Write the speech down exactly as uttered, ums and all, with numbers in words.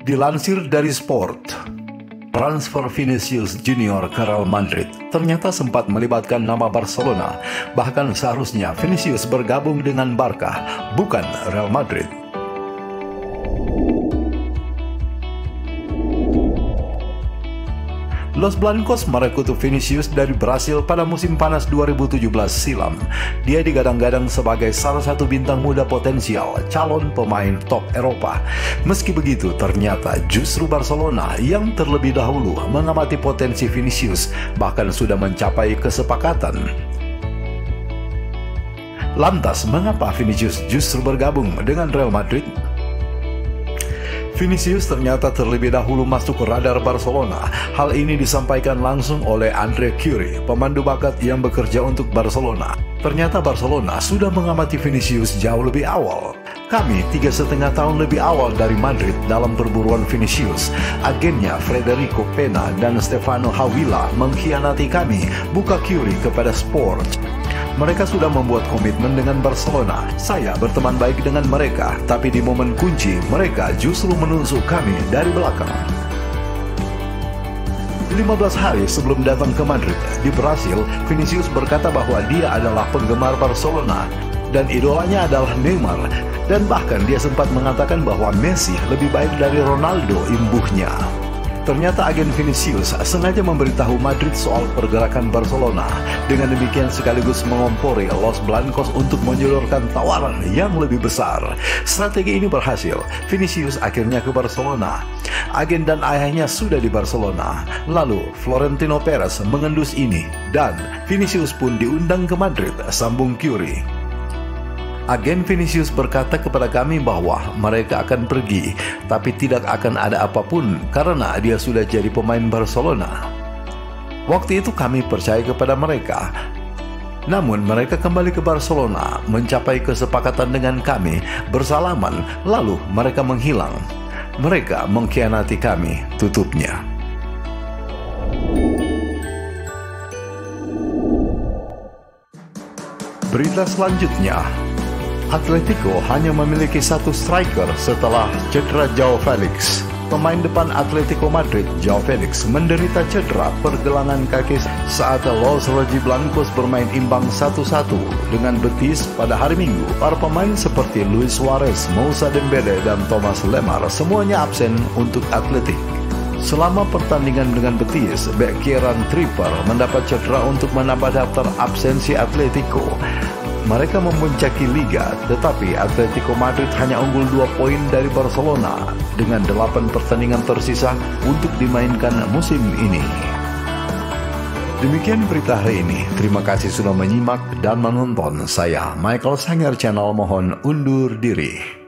Dilansir dari Sport, transfer Vinicius Junior ke Real Madrid ternyata sempat melibatkan nama Barcelona. Bahkan seharusnya Vinicius bergabung dengan Barca, bukan Real Madrid. Los Blancos merekrut Vinicius dari Brasil pada musim panas dua ribu tujuh belas silam. Dia digadang-gadang sebagai salah satu bintang muda potensial, calon pemain top Eropa. Meski begitu, ternyata justru Barcelona yang terlebih dahulu mengamati potensi Vinicius, bahkan sudah mencapai kesepakatan. Lantas, mengapa Vinicius justru bergabung dengan Real Madrid? Vinicius ternyata terlebih dahulu masuk ke radar Barcelona. Hal ini disampaikan langsung oleh Andre Curie, pemandu bakat yang bekerja untuk Barcelona. Ternyata Barcelona sudah mengamati Vinicius jauh lebih awal. Kami tiga setengah tahun lebih awal dari Madrid dalam perburuan Vinicius. Agennya Federico Pena dan Stefano Havila mengkhianati kami, buka Curie kepada Sport. Mereka sudah membuat komitmen dengan Barcelona. Saya berteman baik dengan mereka, tapi di momen kunci, mereka justru menusuk kami dari belakang. lima belas hari sebelum datang ke Madrid, di Brasil, Vinicius berkata bahwa dia adalah penggemar Barcelona dan idolanya adalah Neymar. Dan bahkan dia sempat mengatakan bahwa Messi lebih baik dari Ronaldo, imbuhnya. Ternyata agen Vinicius sengaja memberitahu Madrid soal pergerakan Barcelona. Dengan demikian sekaligus mengompori Los Blancos untuk menyodorkan tawaran yang lebih besar. Strategi ini berhasil. Vinicius akhirnya ke Barcelona. Agen dan ayahnya sudah di Barcelona. Lalu Florentino Perez mengendus ini dan Vinicius pun diundang ke Madrid, sambung Curie. Agen Vinicius berkata kepada kami bahwa mereka akan pergi, tapi tidak akan ada apapun karena dia sudah jadi pemain Barcelona. Waktu itu kami percaya kepada mereka. Namun mereka kembali ke Barcelona, mencapai kesepakatan dengan kami, bersalaman, lalu mereka menghilang. Mereka mengkhianati kami, tutupnya. Berita selanjutnya, Atletico hanya memiliki satu striker setelah cedera Joao Felix. Pemain depan Atletico Madrid, Joao Felix, menderita cedera pergelangan kaki saat Los Rojiblancos bermain imbang satu satu dengan Betis pada hari Minggu. Para pemain seperti Luis Suarez, Moussa Dembele, dan Thomas Lemar semuanya absen untuk Atletico. Selama pertandingan dengan Betis, bek Kieran Trippier mendapat cedera untuk menambah daftar absensi Atletico. Mereka memuncaki liga, tetapi Atletico Madrid hanya unggul dua poin dari Barcelona dengan delapan pertandingan tersisa untuk dimainkan musim ini. Demikian berita hari ini. Terima kasih sudah menyimak dan menonton. Saya Michael Sanger Channel mohon undur diri.